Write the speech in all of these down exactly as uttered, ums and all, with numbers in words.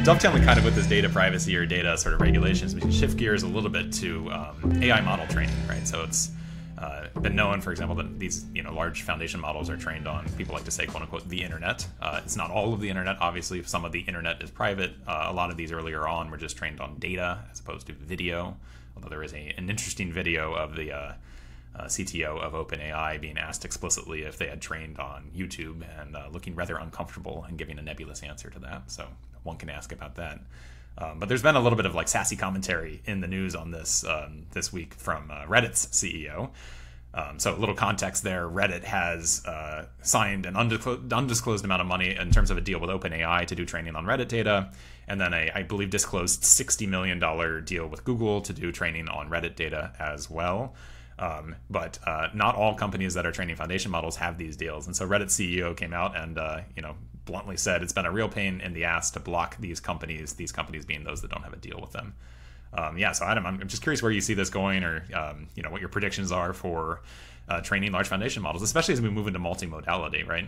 dovetailing kind of with this data privacy or data sort of regulations, we can shift gears a little bit to um, A I model training, right? So it's uh, been known, for example, that these you know large foundation models are trained on, people like to say, quote unquote, the internet. Uh, it's not all of the internet, obviously. Some of the internet is private. Uh, a lot of these earlier on were just trained on data as opposed to video, although there is a, an interesting video of the uh, uh, C T O of OpenAI being asked explicitly if they had trained on YouTube and uh, looking rather uncomfortable and giving a nebulous answer to that. So one can ask about that. Um, but there's been a little bit of like sassy commentary in the news on this um, this week from uh, Reddit's C E O. Um, so a little context there, Reddit has uh, signed an undisclosed, undisclosed amount of money in terms of a deal with OpenAI to do training on Reddit data, and then a, I believe, disclosed sixty million dollars deal with Google to do training on Reddit data as well. Um, but uh, not all companies that are training foundation models have these deals. And so Reddit's C E O came out and uh, you know bluntly said it's been a real pain in the ass to block these companies, these companies being those that don't have a deal with them. Um, yeah, so Adam, I'm just curious where you see this going, or um, you know what your predictions are for uh, training large foundation models, especially as we move into multimodality, right?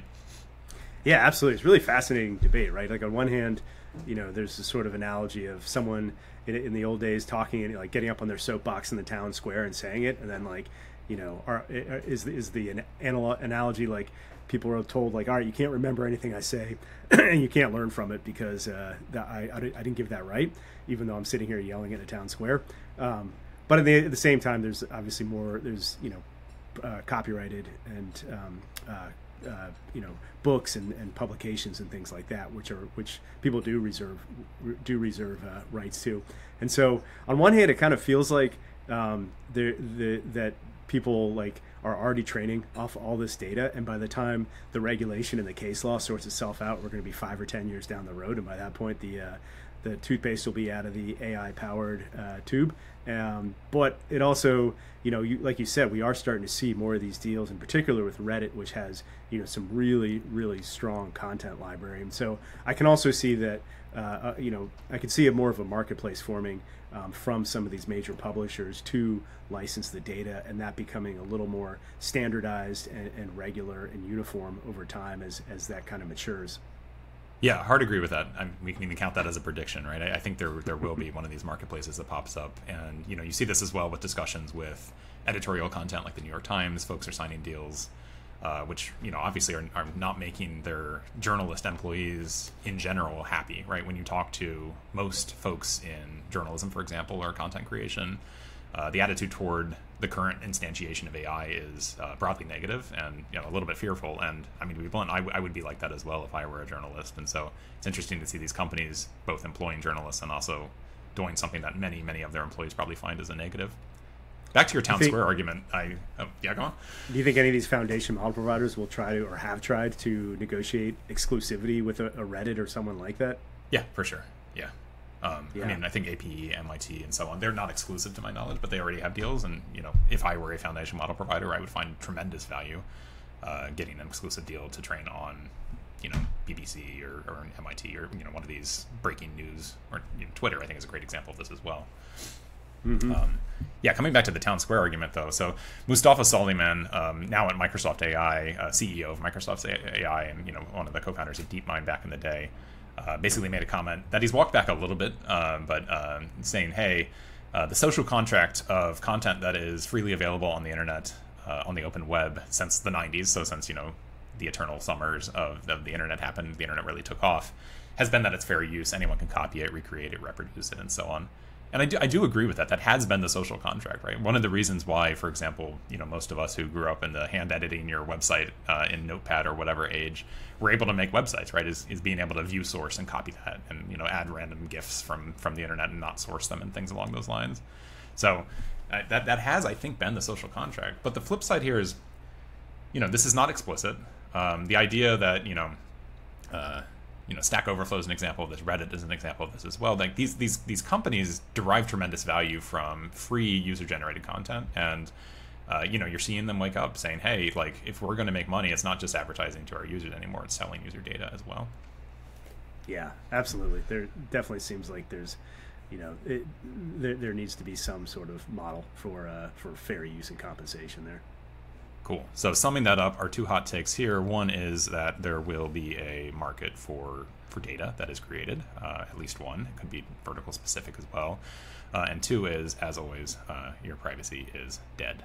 Yeah, absolutely. It's really fascinating debate, right? Like on one hand, you know, there's this sort of analogy of someone in, in the old days talking and like getting up on their soapbox in the town square and saying it, and then like, you know, are, is is the an anal- analogy like people are told like, all right, you can't remember anything I say, and you can't learn from it because uh, that I, I I didn't give that right, even though I'm sitting here yelling in a town square. Um, but at the, at the same time, there's obviously more. There's you know, uh, copyrighted and um, uh, uh, you know books and, and publications and things like that, which are which people do reserve do reserve uh, rights to. And so on one hand, it kind of feels like um, the the that people like are already training off all this data, and by the time the regulation and the case law sorts itself out, we're going to be five or ten years down the road, and by that point the uh, the toothpaste will be out of the A I powered uh, tube. Um, but it also, you know, you, like you said, we are starting to see more of these deals, in particular with Reddit, which has you know some really really strong content library. And so I can also see that uh, uh, you know I could see a more of a marketplace forming um, from some of these major publishers to license the data, and that becoming a little more standardized and, and regular and uniform over time as as that kind of matures. Yeah, hard to agree with that. I mean, we can even count that as a prediction, right? I, I think there there will be one of these marketplaces that pops up, and you know, you see this as well with discussions with editorial content like the New York Times. Folks are signing deals, uh, which you know obviously are, are not making their journalist employees in general happy, right? When you talk to most folks in journalism, for example, or content creation, uh, the attitude toward the current instantiation of A I is uh, broadly negative and you know a little bit fearful. And I mean, to be blunt, I, w- I would be like that as well if I were a journalist. And so it's interesting to see these companies both employing journalists and also doing something that many, many of their employees probably find as a negative. Back to your town think, square argument. I oh, yeah, go on. Do you think any of these foundation model providers will try to or have tried to negotiate exclusivity with a, a Reddit or someone like that? Yeah, for sure. Yeah. Um, yeah. I mean, I think A P E, M I T, and so on, they're not exclusive to my knowledge, but they already have deals. And, you know, if I were a foundation model provider, I would find tremendous value uh, getting an exclusive deal to train on, you know, B B C or, or M I T or, you know, one of these breaking news, or you know, Twitter, I think, is a great example of this as well. Mm-hmm. Um, yeah, coming back to the town square argument, though. So Mustafa Suleyman, um, now at Microsoft A I, uh, C E O of Microsoft A I, and, you know, one of the co-founders of DeepMind back in the day, Uh, basically made a comment that he's walked back a little bit, uh, but uh, saying, hey, uh, the social contract of content that is freely available on the internet, uh, on the open web since the nineties, so since, you know, the eternal summers of, of the internet happened, the internet really took off, has been that it's fair use. Anyone can copy it, recreate it, reproduce it, and so on. And I do, I do agree with that. That has been the social contract, right? One of the reasons why, for example, you know, most of us who grew up in the hand editing your website uh, in Notepad or whatever age were able to make websites, right? Is, is being able to view source and copy that, and you know, add random GIFs from from the internet and not source them and things along those lines. So uh, that that has, I think, been the social contract. But the flip side here is, you know, this is not explicit. Um, the idea that you know. Uh, You know, Stack Overflow is an example of this. Reddit is an example of this as well. Like these these these companies derive tremendous value from free user-generated content, and uh, you know, you're seeing them wake up saying, "Hey, like if we're going to make money, it's not just advertising to our users anymore; it's selling user data as well." Yeah, absolutely. There definitely seems like there's, you know, it, there there needs to be some sort of model for uh, for fair use and compensation there. Cool. So summing that up, our two hot takes here. One is that there will be a market for for data that is created, uh, at least one. It could be vertical specific as well. Uh, and two is, as always, uh, your privacy is dead.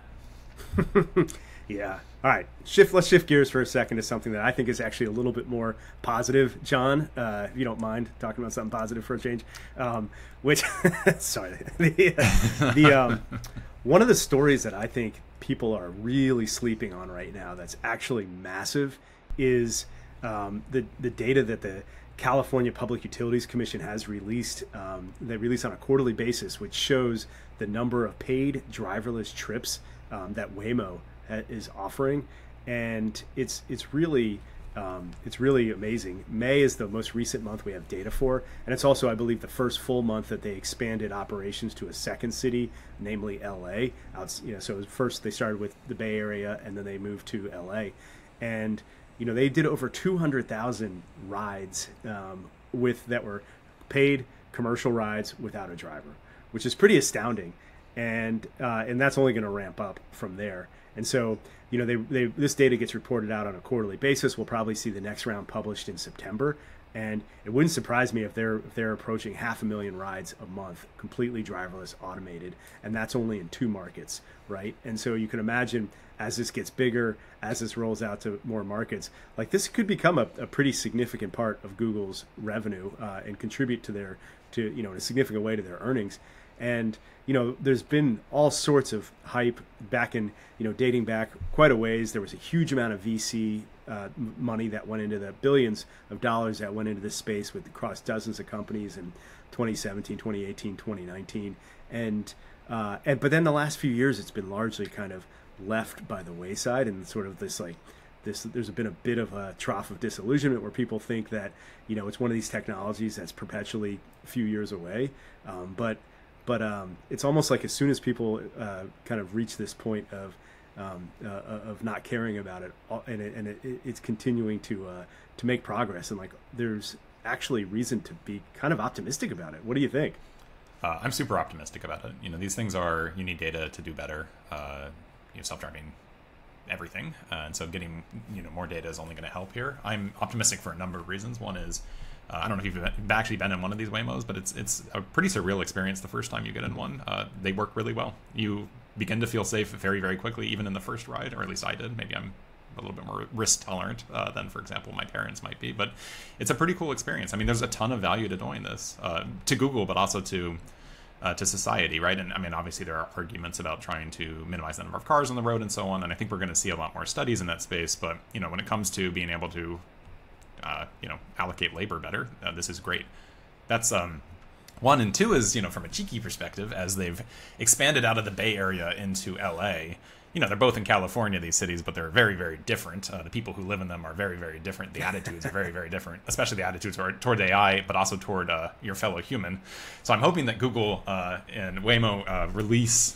Yeah. All right. Shift. Let's shift gears for a second to something that I think is actually a little bit more positive, John. Uh, if you don't mind talking about something positive for a change, um, which, sorry, the, the um, one of the stories that I think people are really sleeping on right now that's actually massive is um, the the data that the California Public Utilities Commission has released. Um, they release on a quarterly basis, which shows the number of paid driverless trips um, that Waymo ha- is offering, and it's it's really um, it's really amazing. May is the most recent month we have data for, and it's also, I believe, the first full month that they expanded operations to a second city, namely L A. Out, you know, so first they started with the Bay Area, and then they moved to L A, and you know, they did over two hundred thousand rides um, with that were paid commercial rides without a driver, which is pretty astounding. And uh, and that's only going to ramp up from there. And so, you know, they, they this data gets reported out on a quarterly basis. We'll probably see the next round published in September. And it wouldn't surprise me if they're if they're approaching half a million rides a month, completely driverless, automated, and that's only in two markets, right? And so you can imagine, as this gets bigger, as this rolls out to more markets, like this could become a, a pretty significant part of Google's revenue uh, and contribute to their to you know in a significant way to their earnings. And you know, there's been all sorts of hype back in you know dating back quite a ways. There was a huge amount of V C uh, money that went into the billions of dollars that went into this space with across dozens of companies in twenty seventeen, twenty eighteen, twenty nineteen, and uh, and but then the last few years it's been largely kind of left by the wayside, and sort of this like this there's been a bit of a trough of disillusionment where people think that you know it's one of these technologies that's perpetually a few years away, um, but but um, it's almost like as soon as people uh, kind of reach this point of um, uh, of not caring about it, and, it, and it, it's continuing to uh, to make progress, and like there's actually reason to be kind of optimistic about it. What do you think? Uh, I'm super optimistic about it. You know, these things are, you need data to do better. Uh, you know, self-driving everything, uh, and so getting you know more data is only going to help here. I'm optimistic for a number of reasons. One is, uh, I don't know if you've actually been in one of these Waymos, but it's it's a pretty surreal experience the first time you get in one. Uh, they work really well. You begin to feel safe very, very quickly, even in the first ride, or at least I did. Maybe I'm a little bit more risk tolerant uh, than, for example, my parents might be, but it's a pretty cool experience. I mean, there's a ton of value to doing this, uh, to Google, but also to uh, to society, right? And I mean, obviously there are arguments about trying to minimize the number of cars on the road and so on, and I think we're going to see a lot more studies in that space. But you know, when it comes to being able to uh, you know allocate labor better, uh, this is great. That's um one. And two is, you know, from a cheeky perspective, as they've expanded out of the Bay Area into L A, you know, they're both in California, these cities, but they're very, very different. Uh, the people who live in them are very, very different. The attitudes are very, very different, especially the attitudes toward, toward A I, but also toward uh, your fellow human. So I'm hoping that Google uh, and Waymo uh, release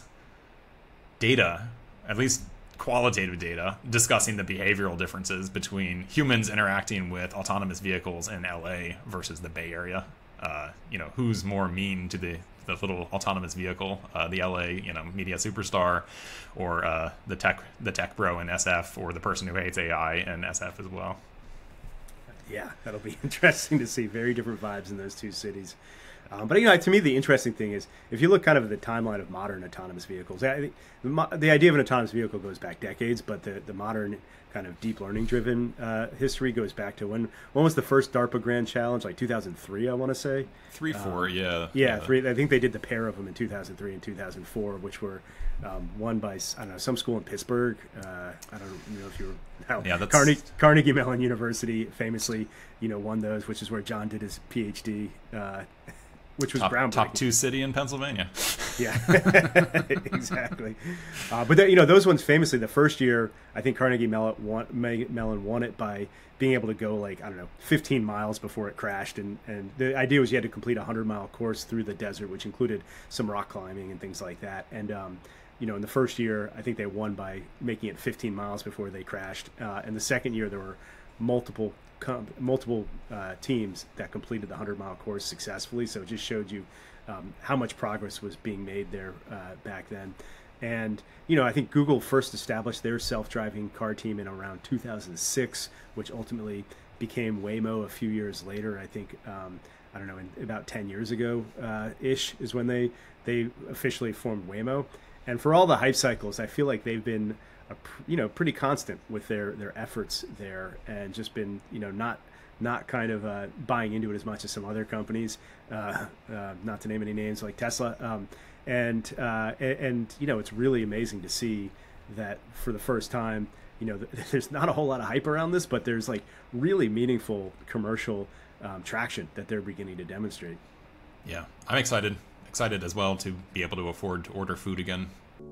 data, at least qualitative data, discussing the behavioral differences between humans interacting with autonomous vehicles in L A versus the Bay Area. Uh, you know, who's more mean to the, the little autonomous vehicle, uh, the L A, you know, media superstar, or uh, the tech the tech bro in S F, or the person who hates A I in S F as well. Yeah, that'll be interesting to see. Very different vibes in those two cities. Um, but, you know, to me, the interesting thing is, if you look kind of at the timeline of modern autonomous vehicles, I think the, the idea of an autonomous vehicle goes back decades, but the, the modern kind of deep learning driven uh, history goes back to when when was the first DARPA Grand Challenge? Like two thousand three, I want to say. Three, four, um, yeah. yeah. Yeah, uh, three. I think they did the pair of them in two thousand three and two thousand four, which were um, won by, I don't know, some school in Pittsburgh. Uh, I don't know if you were... No, yeah, that's... Carnegie, Carnegie Mellon University famously, you know, won those, which is where John did his PhD, uh, which was top, groundbreaking. Top two city in Pennsylvania. Yeah, exactly. Uh, but, the, you know, those ones famously, the first year, I think Carnegie Mellon won, Mellon won it by being able to go, like, I don't know, fifteen miles before it crashed. And, and the idea was you had to complete a hundred-mile course through the desert, which included some rock climbing and things like that. And, um, you know, in the first year, I think they won by making it fifteen miles before they crashed. Uh, and the second year, there were multiple com- multiple uh, teams that completed the hundred-mile course successfully. So it just showed you um, how much progress was being made there uh, back then. And, you know, I think Google first established their self-driving car team in around two thousand six, which ultimately became Waymo a few years later. I think, um, I don't know, in about ten years ago uh, ish is when they, they officially formed Waymo. And for all the hype cycles, I feel like they've been, a, you know, pretty constant with their, their efforts there, and just been, you know, not not kind of uh, buying into it as much as some other companies, uh, uh, not to name any names like Tesla. Um, and, uh, and, and, you know, it's really amazing to see that for the first time, you know, there's not a whole lot of hype around this, but there's like really meaningful commercial um, traction that they're beginning to demonstrate. Yeah, I'm excited. Excited as well to be able to afford to order food again.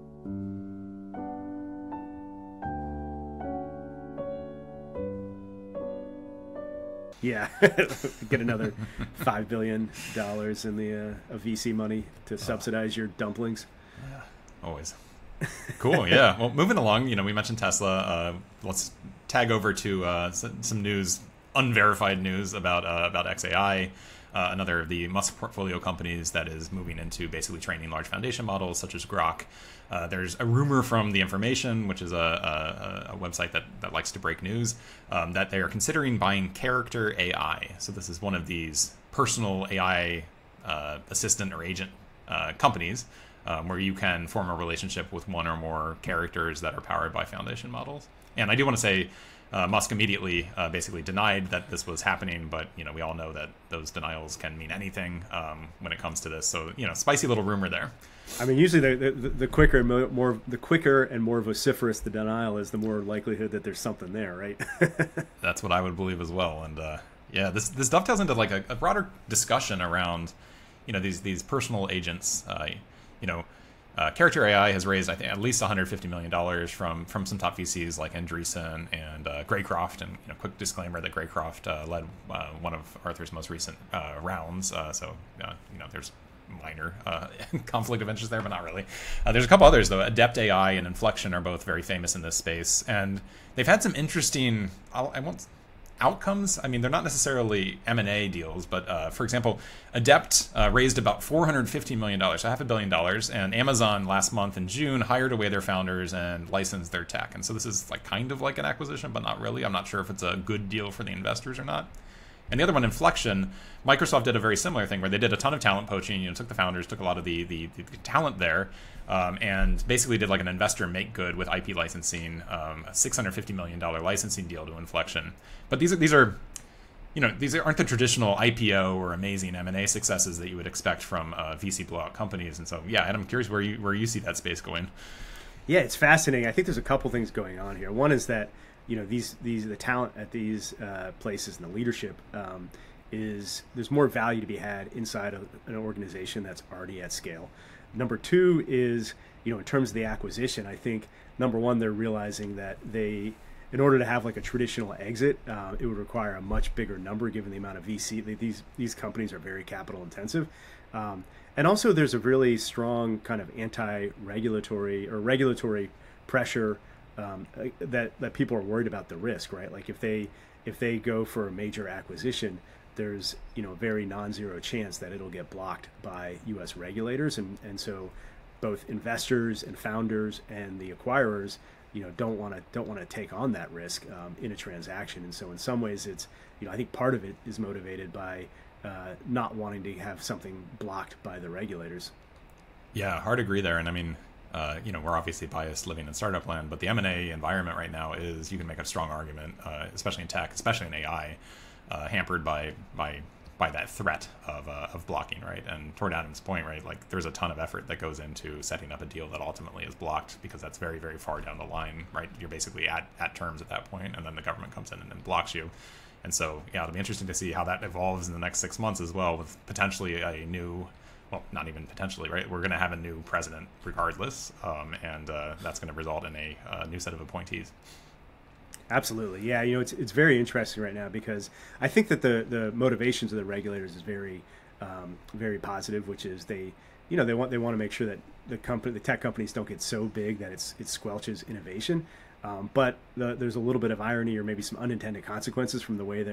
Yeah, get another five billion dollars in the uh, of V C money to subsidize your dumplings. Yeah, always. Cool, yeah. Well, moving along, you know, we mentioned Tesla. Uh, let's tag over to uh, some news, unverified news about uh, about X A I, uh, another of the Musk portfolio companies that is moving into basically training large foundation models such as Grok. Uh, there's a rumor from The Information, which is a, a, a website that, that likes to break news, um, that they are considering buying Character A I. So this is one of these personal A I uh, assistant or agent uh, companies um, where you can form a relationship with one or more characters that are powered by foundation models. And I do want to say uh, Musk immediately uh, basically denied that this was happening, but you know we all know that those denials can mean anything um, when it comes to this. So you know, spicy little rumor there. I mean, usually the, the, the quicker and more, more the quicker and more vociferous the denial is, the more likelihood that there's something there, right? That's what I would believe as well. And uh, yeah, this this dovetails into like a, a broader discussion around, you know, these these personal agents. Uh, you know, uh, Character A I has raised I think at least one hundred fifty million dollars from from some top V Cs like Andreessen and uh, Greycroft. And you know, quick disclaimer that Greycroft uh, led uh, one of Arthur's most recent uh, rounds. Uh, so uh, you know, there's minor uh, conflict of interest there, but not really. Uh, there's a couple others, though. Adept A I and Inflection are both very famous in this space, and they've had some interesting, I'll, I won't, outcomes. I mean, they're not necessarily M and A deals, but uh, for example, Adept uh, raised about four hundred fifty million dollars, so half a billion dollars, and Amazon last month in June hired away their founders and licensed their tech. And so this is like kind of like an acquisition, but not really. I'm not sure if it's a good deal for the investors or not. And the other one, Inflection, Microsoft did a very similar thing where they did a ton of talent poaching. You know, took the founders, took a lot of the the, the talent there, um, and basically did like an investor make good with I P licensing, um, a six hundred fifty million dollars licensing deal to Inflection. But these are these are, you know, these aren't the traditional I P O or amazing M and A successes that you would expect from uh, V C blowout companies. And so, yeah, Adam, I'm curious where you where you see that space going. Yeah, it's fascinating. I think there's a couple things going on here. One is that, you know, these these the talent at these uh, places and the leadership um, is there's more value to be had inside of an organization that's already at scale. Number two is, you know, in terms of the acquisition, I think number one, they're realizing that they, in order to have like a traditional exit, uh, it would require a much bigger number given the amount of V C. These these companies are very capital intensive. Um, and also there's a really strong kind of anti-regulatory or regulatory pressure um, that, that people are worried about the risk, right? Like if they if they go for a major acquisition, there's, you know, a very non-zero chance that it'll get blocked by U S regulators. And, and so both investors and founders and the acquirers, you know, don't want to don't want to take on that risk um, in a transaction. And so in some ways it's, you know, I think part of it is motivated by uh, not wanting to have something blocked by the regulators. Yeah, hard to agree there. And I mean, uh, you know, we're obviously biased living in startup land, but the M and A environment right now is, you can make a strong argument, uh, especially in tech, especially in A I, uh, hampered by by by that threat of uh, of blocking, right? And toward Adam's point, right, like there's a ton of effort that goes into setting up a deal that ultimately is blocked because that's very, very far down the line, right? You're basically at, at terms at that point, and then the government comes in and, and blocks you. And so, yeah, it'll be interesting to see how that evolves in the next six months as well, with potentially a new, well, not even potentially, right? We're going to have a new president regardless, um, and uh, that's going to result in a, a new set of appointees. Absolutely, yeah. You know, it's it's very interesting right now because I think that the the motivations of the regulators is very um, very positive, which is they, you know, they want they want to make sure that the company, the tech companies, don't get so big that it's it squelches innovation. Um, but the, there's a little bit of irony or maybe some unintended consequences from the way they're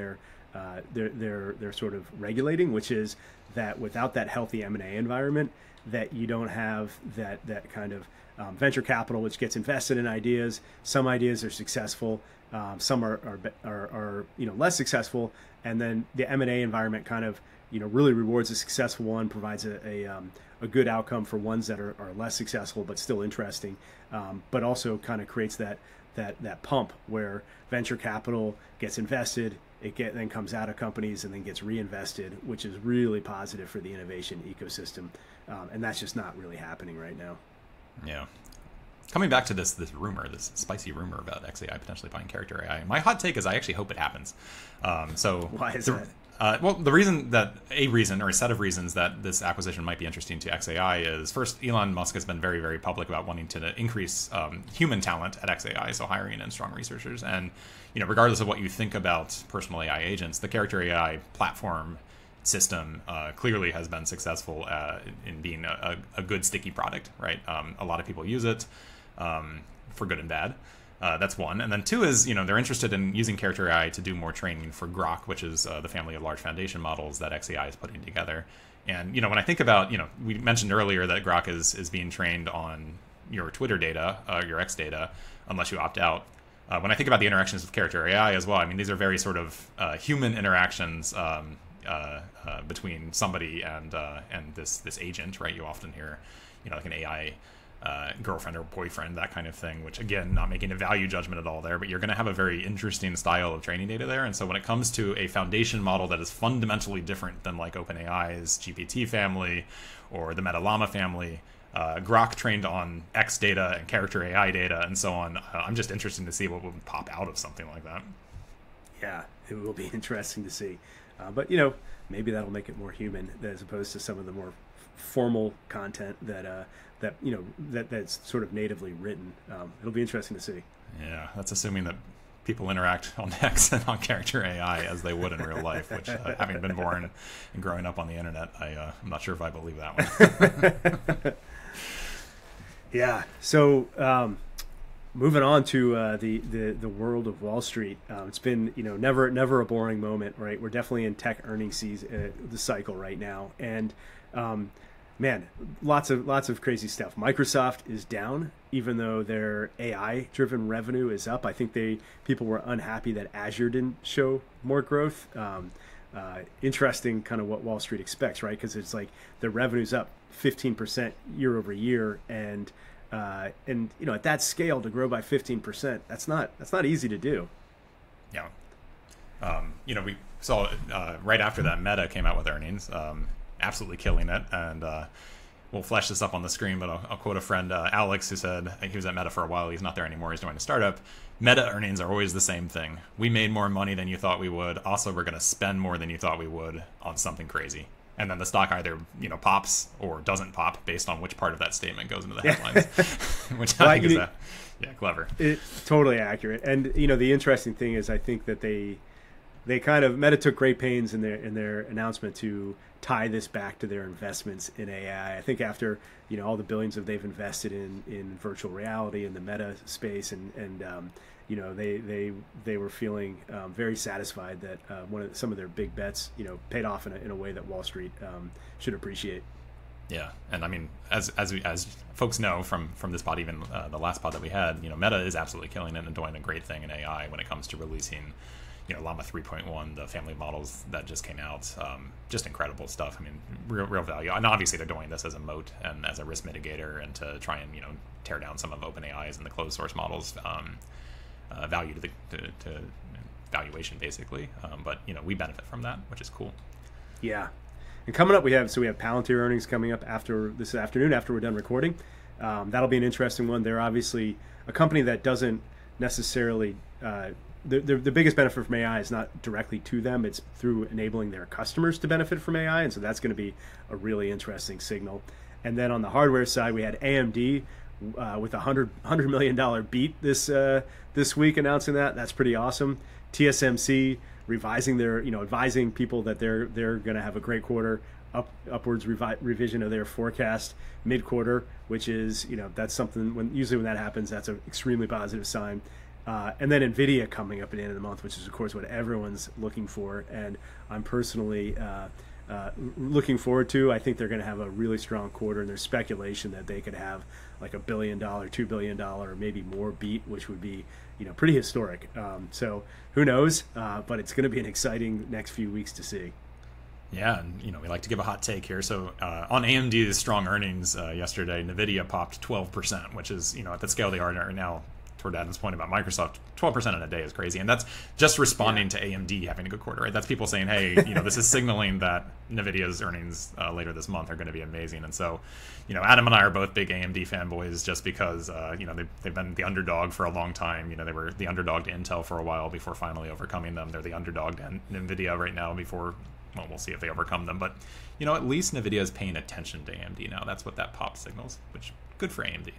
uh, they're they're they're sort of regulating, which is that without that healthy M and A environment, that you don't have that that kind of um, venture capital which gets invested in ideas. Some ideas are successful, um, some are are, are are you know less successful, and then the M and A environment kind of you know really rewards a successful one, provides a a, um, a good outcome for ones that are, are less successful but still interesting, um, but also kind of creates that that that pump where venture capital gets invested, it get then comes out of companies and then gets reinvested, which is really positive for the innovation ecosystem, um, and that's just not really happening right now. Yeah. Coming back to this this rumor, this spicy rumor about X A I potentially buying character A I, my hot take is I actually hope it happens. Um, so why is the, that? Uh, well, the reason that a reason or a set of reasons that this acquisition might be interesting to X A I is first, Elon Musk has been very, very public about wanting to increase um, human talent at X A I, so hiring in strong researchers. And you know, regardless of what you think about personal A I agents, the character A I platform system uh, clearly has been successful uh, in being a, a good sticky product, right? Um, a lot of people use it um, for good and bad. Uh, that's one. And then two is, you know, they're interested in using character A I to do more training for Grok, which is uh, the family of large foundation models that X A I is putting together. And, you know, when I think about, you know, we mentioned earlier that Grok is, is being trained on your Twitter data, uh, your X data, unless you opt out. Uh, when I think about the interactions with character A I as well, I mean, these are very sort of uh, human interactions um, uh, uh, between somebody and uh, and this this agent, right? You often hear, you know, like an A I Uh, girlfriend or boyfriend, that kind of thing, which again, not making a value judgment at all there, but you're going to have a very interesting style of training data there. And so when it comes to a foundation model that is fundamentally different than like OpenAI's G P T family or the Meta Llama family, uh, Grok trained on X data and character A I data and so on, uh, I'm just interested to see what would pop out of something like that. Yeah, it will be interesting to see. Uh, but, you know, maybe that'll make it more human as opposed to some of the more formal content that uh that you know that that's sort of natively written. Um, it'll be interesting to see. Yeah, that's assuming that people interact on X and on character A I as they would in real life, which uh, having been born and growing up on the internet, I uh, I'm not sure if I believe that one. Yeah. So um, moving on to uh, the, the the world of Wall Street, um, it's been you know never never a boring moment, right? We're definitely in tech earnings season, uh, the cycle right now, and um, man, lots of lots of crazy stuff. Microsoft is down, even though their A I-driven revenue is up. I think they people were unhappy that Azure didn't show more growth. Um, uh, interesting, kind of what Wall Street expects, right? Because it's like the revenue's up fifteen percent year over year, and uh, and you know at that scale to grow by fifteen percent, that's not that's not easy to do. Yeah. Um, you know, we saw uh, right after that, Meta came out with earnings. Um, absolutely killing it, and uh, we'll flash this up on the screen, but I'll, I'll quote a friend, uh, Alex, who said he was at Meta for a while. He's not there anymore. He's doing a startup. Meta earnings are always the same thing. We made more money than you thought we would. Also, we're going to spend more than you thought we would on something crazy. And then the stock either you know pops or doesn't pop based on which part of that statement goes into the headlines, which I well, think is you, a, yeah clever. It, totally accurate. And you know the interesting thing is I think that they they kind of Meta took great pains in their in their announcement to tie this back to their investments in A I. I think after you know all the billions that they've invested in, in virtual reality in the Meta space, and and um, you know they they they were feeling um, very satisfied that uh, one of some of their big bets you know paid off in a, in a way that Wall Street um, should appreciate. Yeah, and I mean, as as we, as folks know from from this pod, even uh, the last pod that we had, you know, Meta is absolutely killing it and doing a great thing in A I when it comes to releasing, you know, Llama three point one, the family of models that just came out. Um, just incredible stuff. I mean, real real value. And obviously, they're doing this as a moat and as a risk mitigator, and to try and you know tear down some of OpenAI's and the closed source models' um, uh, value to the to, to valuation, basically. Um, but you know, we benefit from that, which is cool. Yeah. And coming up, we have so we have Palantir earnings coming up after this afternoon after we're done recording. Um, that'll be an interesting one. They're obviously a company that doesn't necessarily uh, the, the the biggest benefit from A I is not directly to them; it's through enabling their customers to benefit from A I, and so that's going to be a really interesting signal. And then on the hardware side, we had A M D uh, with a hundred hundred million dollar beat this uh, this week, announcing that. That's pretty awesome. T S M C revising their, you know, advising people that they're they're going to have a great quarter, up upwards revi- revision of their forecast mid quarter, which is, you know, that's something when usually when that happens, that's an extremely positive sign. Uh, and then NVIDIA coming up at the end of the month, which is, of course, what everyone's looking for. And I'm personally uh, uh, looking forward to. I think they're going to have a really strong quarter, and there's speculation that they could have like a billion dollar, two billion dollar, or maybe more beat, which would be, you know, pretty historic. Um, so who knows? Uh, but it's going to be an exciting next few weeks to see. Yeah, and you know, we like to give a hot take here. So uh, on A M D's strong earnings uh, yesterday, NVIDIA popped twelve percent, which is, you know, at the scale they are right now, toward Adam's point about Microsoft, twelve percent in a day is crazy. And that's just responding yeah. to A M D having a good quarter, right? That's people saying, hey, you know, this is signaling that NVIDIA's earnings uh, later this month are going to be amazing. And so, you know, Adam and I are both big A M D fanboys just because, uh, you know, they've, they've been the underdog for a long time. You know, they were the underdog to Intel for a while before finally overcoming them. They're the underdog to NVIDIA right now before, well, we'll see if they overcome them. But, you know, at least NVIDIA is paying attention to A M D now. That's what that pop signals, which good for A M D.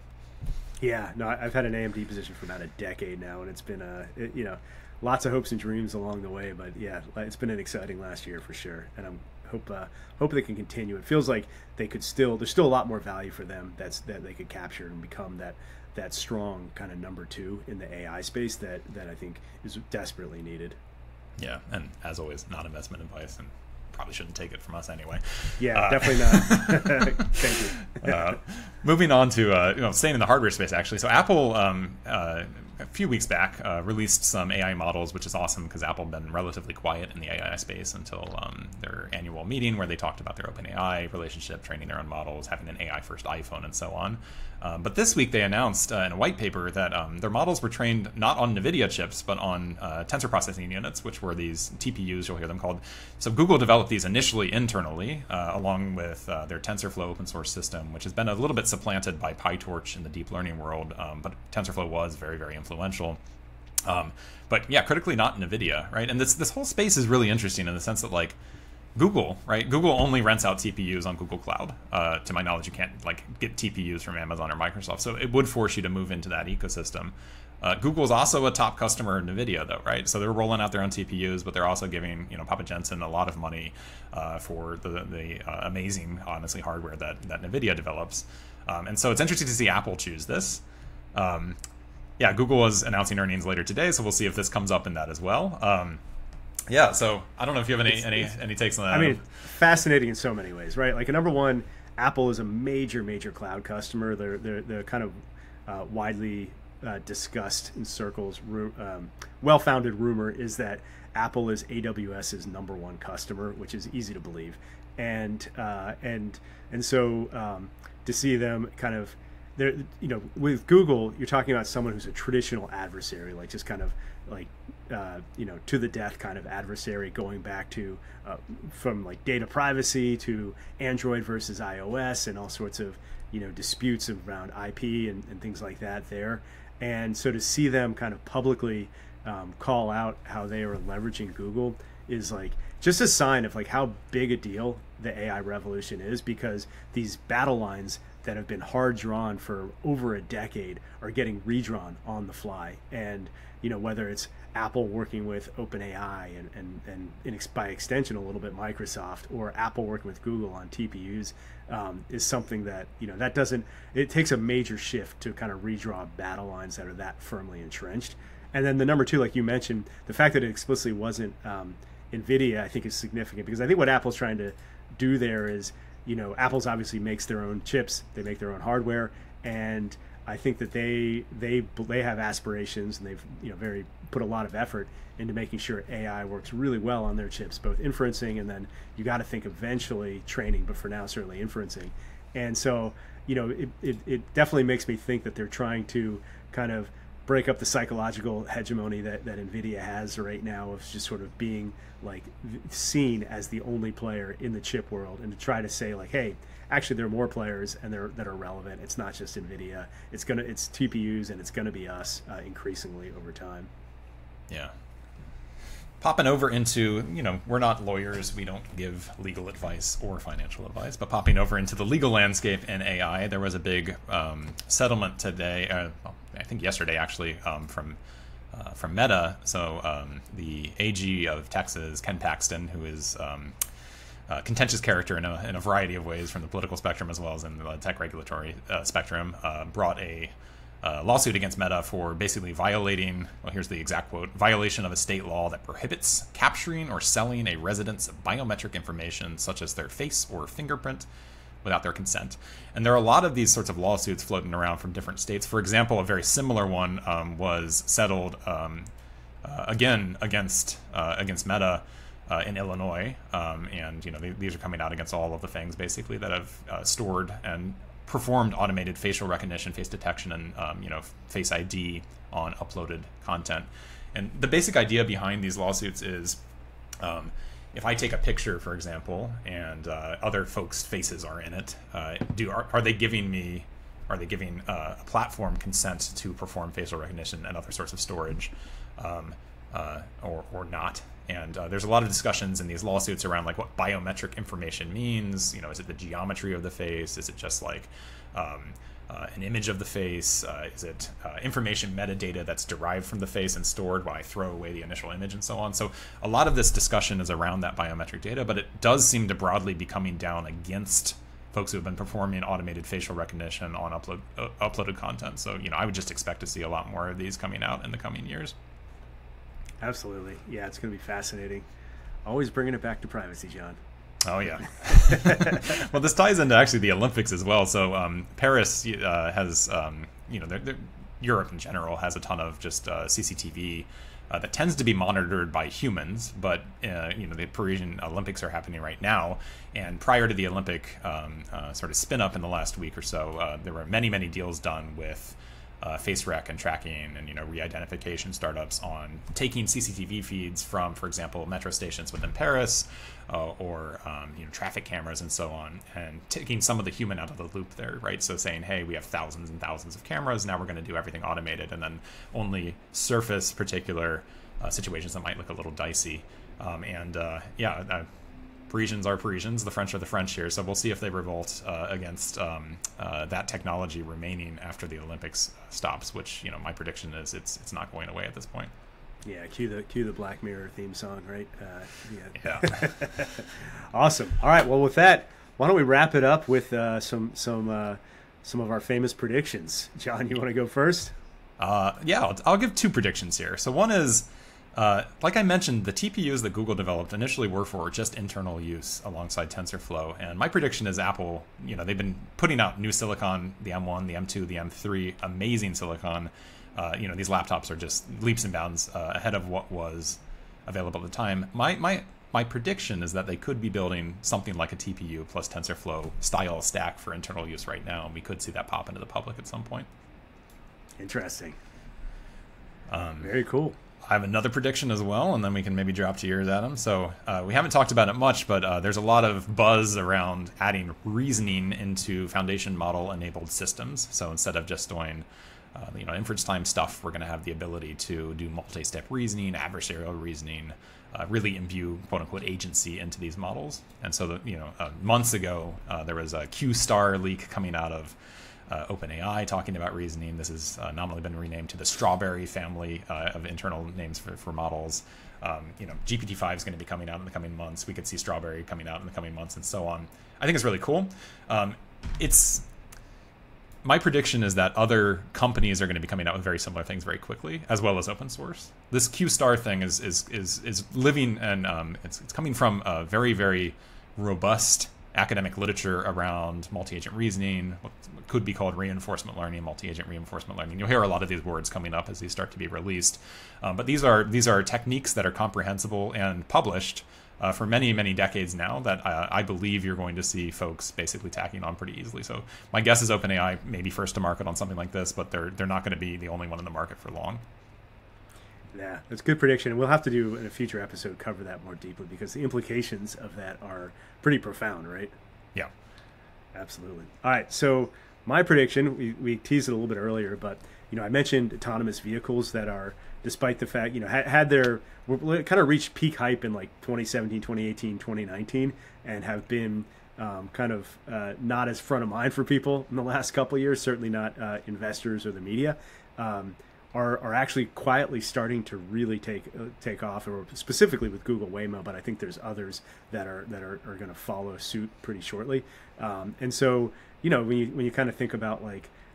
Yeah, no, I've had an A M D position for about a decade now, and it's been, uh, it, you know, lots of hopes and dreams along the way. But yeah, it's been an exciting last year for sure, and I'm hope uh, hope they can continue. It feels like they could still, there's still a lot more value for them that's that they could capture and become that that strong kind of number two in the A I space that that I think is desperately needed. Yeah, and as always, not investment advice, and probably shouldn't take it from us anyway. Yeah, uh, definitely not. Thank you. uh, moving on to uh, you know, staying in the hardware space, actually. So Apple, um, uh, a few weeks back, uh, released some A I models, which is awesome because Apple had been relatively quiet in the A I space until um, their annual meeting where they talked about their OpenAI relationship, training their own models, having an A I-first iPhone, and so on. Um, but this week they announced uh, in a white paper that um, their models were trained not on NVIDIA chips, but on uh, tensor processing units, which were these T P Us, you'll hear them called. So Google developed these initially internally, uh, along with uh, their TensorFlow open source system, which has been a little bit supplanted by PyTorch in the deep learning world, um, but TensorFlow was very, very influential. Um, but yeah, critically not NVIDIA, right? And this this whole space is really interesting in the sense that, like, Google, right? Google only rents out T P Us on Google Cloud. Uh, to my knowledge, you can't like get T P Us from Amazon or Microsoft. So it would force you to move into that ecosystem. Uh, Google is also a top customer of NVIDIA, though, right? So they're rolling out their own T P Us, but they're also giving, you know, Papa Jensen a lot of money uh, for the the uh, amazing, honestly, hardware that that NVIDIA develops. Um, and so it's interesting to see Apple choose this. Um, yeah, Google is announcing earnings later today, so we'll see if this comes up in that as well. Um, Yeah, so I don't know if you have any it's, any it's, any takes on that. I mean, fascinating in so many ways, right? Like, number one, Apple is a major, major cloud customer. They're they're they're kind of uh, widely uh, discussed in circles. Um, well-founded rumor is that Apple is AWS's number one customer, which is easy to believe, and uh, and and so um, to see them kind of, they're, you know, with Google, you're talking about someone who's a traditional adversary, like just kind of like. Uh, you know, to the death kind of adversary, going back to uh, from like data privacy to Android versus iOS and all sorts of, you know, disputes around I P and, and things like that there. And so to see them kind of publicly um, call out how they are leveraging Google is like just a sign of like how big a deal the A I revolution is, because these battle lines that have been hard drawn for over a decade are getting redrawn on the fly. And, you know, whether it's Apple working with OpenAI and, and, and in, by extension a little bit Microsoft, or Apple working with Google on T P Us, um, is something that, you know, that doesn't, it takes a major shift to kind of redraw battle lines that are that firmly entrenched. And then the number two, like you mentioned, the fact that it explicitly wasn't um, NVIDIA, I think is significant, because I think what Apple's trying to do there is, you know, Apple's obviously makes their own chips, they make their own hardware, and I think that they they they have aspirations, and they've, you know, very put a lot of effort into making sure A I works really well on their chips, both inferencing and then you got to think eventually training, but for now certainly inferencing. And so, you know, it, it, it definitely makes me think that they're trying to kind of break up the psychological hegemony that, that NVIDIA has right now of just sort of being like seen as the only player in the chip world, and to try to say like, hey, actually there are more players and they're that are relevant. It's not just NVIDIA. It's gonna it's T P Us, and it's gonna be us uh, increasingly over time. Yeah. Popping over into, you know, we're not lawyers, we don't give legal advice or financial advice, but popping over into the legal landscape in A I, there was a big um, settlement today, uh, well, I think yesterday actually, um, from uh, from Meta. So um, the A G of Texas, Ken Paxton, who is um, a contentious character in a, in a variety of ways from the political spectrum as well as in the tech regulatory uh, spectrum, uh, brought a uh, lawsuit against Meta for basically violating, well, here's the exact quote, violation of a state law that prohibits capturing or selling a resident's biometric information, such as their face or fingerprint, without their consent. And there are a lot of these sorts of lawsuits floating around from different states. For example, a very similar one um, was settled um, uh, again against uh, against Meta uh, in Illinois, um, and you know they, these are coming out against all of the things basically that have uh, stored and performed automated facial recognition, face detection, and um, you know Face I D on uploaded content. And the basic idea behind these lawsuits is, um, if I take a picture, for example, and uh, other folks' faces are in it, uh, do are, are they giving me, are they giving uh, a platform consent to perform facial recognition and other sorts of storage, um, uh, or or not? And uh, there's a lot of discussions in these lawsuits around like what biometric information means. You know, is it the geometry of the face? Is it just like um, uh, an image of the face? Uh, is it uh, information metadata that's derived from the face and stored while I throw away the initial image and so on? So a lot of this discussion is around that biometric data, but it does seem to broadly be coming down against folks who have been performing automated facial recognition on upload uh, uploaded content. So, you know, I would just expect to see a lot more of these coming out in the coming years. Absolutely. Yeah, it's going to be fascinating. Always bringing it back to privacy, John. Oh, yeah. Well, this ties into actually the Olympics as well. So um, Paris uh, has, um, you know, they're, they're, Europe in general has a ton of just uh, C C T V uh, that tends to be monitored by humans. But, uh, you know, the Parisian Olympics are happening right now. And prior to the Olympic um, uh, sort of spin up in the last week or so, uh, there were many, many deals done with Uh, face rec and tracking and you know re-identification startups on taking C C T V feeds from, for example, metro stations within Paris uh, or um, you know traffic cameras and so on, and taking some of the human out of the loop there, right? So saying, hey, we have thousands and thousands of cameras, now we're going to do everything automated, and then only surface particular uh, situations that might look a little dicey. Um, and uh, yeah. Uh, Parisians are Parisians, the French are the French here, so we'll see if they revolt uh, against um, uh, that technology remaining after the Olympics stops, which, you know, my prediction is it's it's not going away at this point. Yeah, cue the cue the Black Mirror theme song, right? Uh, yeah. Yeah. Awesome. All right, well, with that, why don't we wrap it up with uh, some some uh, some of our famous predictions. John, you want to go first? Uh, yeah, I'll, I'll give two predictions here. So one is, Uh, like I mentioned, the T P Us that Google developed initially were for just internal use alongside TensorFlow. And my prediction is Apple, you know, they've been putting out new silicon, the M one, the M two, the M three, amazing silicon. Uh, you know, these laptops are just leaps and bounds uh, ahead of what was available at the time. My, my, my prediction is that they could be building something like a T P U plus TensorFlow style stack for internal use right now. And we could see that pop into the public at some point. Interesting. Um, Very cool. I have another prediction as well, and then we can maybe drop to yours, Adam. So uh, we haven't talked about it much, but uh, there's a lot of buzz around adding reasoning into foundation model-enabled systems. So instead of just doing uh, you know, inference time stuff, we're going to have the ability to do multi-step reasoning, adversarial reasoning, uh, really imbue quote-unquote agency into these models. And so, the, you know, uh, months ago, uh, there was a Q-star leak coming out of Uh, OpenAI talking about reasoning. This has uh, nominally been renamed to the Strawberry family uh, of internal names for, for models. Um, you know, G P T five is going to be coming out in the coming months. We could see Strawberry coming out in the coming months and so on. I think it's really cool. Um, it's my prediction is that other companies are going to be coming out with very similar things very quickly, as well as open source. This Q-star thing is is is is living, and um, it's it's coming from a very very robust academic literature around multi-agent reasoning, what could be called reinforcement learning, multi-agent reinforcement learning. You'll hear a lot of these words coming up as these start to be released. Um, but these are these are techniques that are comprehensible and published uh, for many, many decades now that uh, I believe you're going to see folks basically tacking on pretty easily. So my guess is OpenAI may be first to market on something like this, but they're they're not going to be the only one in the market for long. Yeah, that's a good prediction. We'll have to do in a future episode cover that more deeply because the implications of that are pretty profound, right? Yeah. Absolutely. All right, so my prediction, we, we teased it a little bit earlier, but you know, I mentioned autonomous vehicles that are, despite the fact, you know, had, had their, kind of reached peak hype in like twenty seventeen, twenty eighteen, twenty nineteen, and have been um, kind of uh, not as front of mind for people in the last couple of years, certainly not uh, investors or the media. Um, Are, are actually quietly starting to really take uh, take off, or specifically with Google Waymo, but I think there's others that are that are, are going to follow suit pretty shortly. Um, and so, you know, when you when you kind of think about like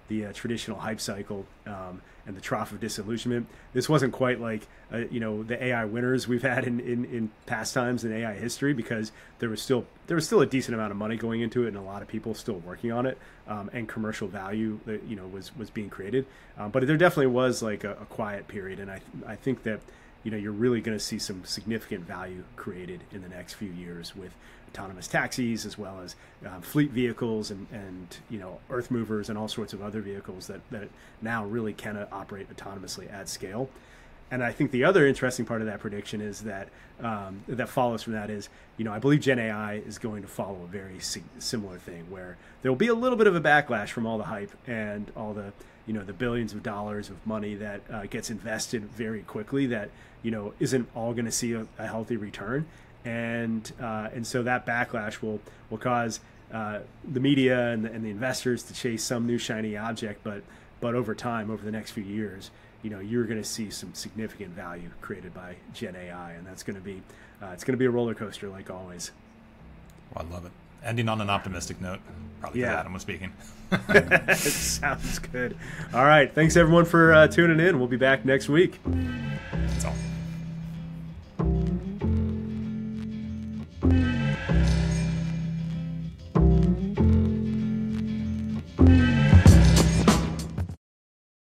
the uh, traditional hype cycle um, and the trough of disillusionment. This wasn't quite like uh, you know the A I winners we've had in, in, in past times in A I history, because there was still there was still a decent amount of money going into it, and a lot of people still working on it, um, and commercial value that you know was was being created. Um, but there definitely was like a, a quiet period, and I I think that you know you're really going to see some significant value created in the next few years with autonomous taxis, as well as um, fleet vehicles and, and you know earth movers and all sorts of other vehicles that, that now really can operate autonomously at scale. And I think the other interesting part of that prediction is that um, that follows from that is, you know, I believe Gen A I is going to follow a very similar thing, where there will be a little bit of a backlash from all the hype and all the, you know, the billions of dollars of money that uh, gets invested very quickly that, you know, isn't all going to see a, a healthy return. And uh, and so that backlash will will cause uh, the media and the, and the investors to chase some new shiny object, but but over time, over the next few years, you know, you're going to see some significant value created by Gen A I, and that's going to be uh, it's going to be a roller coaster, like always. Well, I love it. Ending on an optimistic note, probably because Yeah. Adam was speaking. It sounds good. All right, thanks everyone for uh, tuning in. We'll be back next week.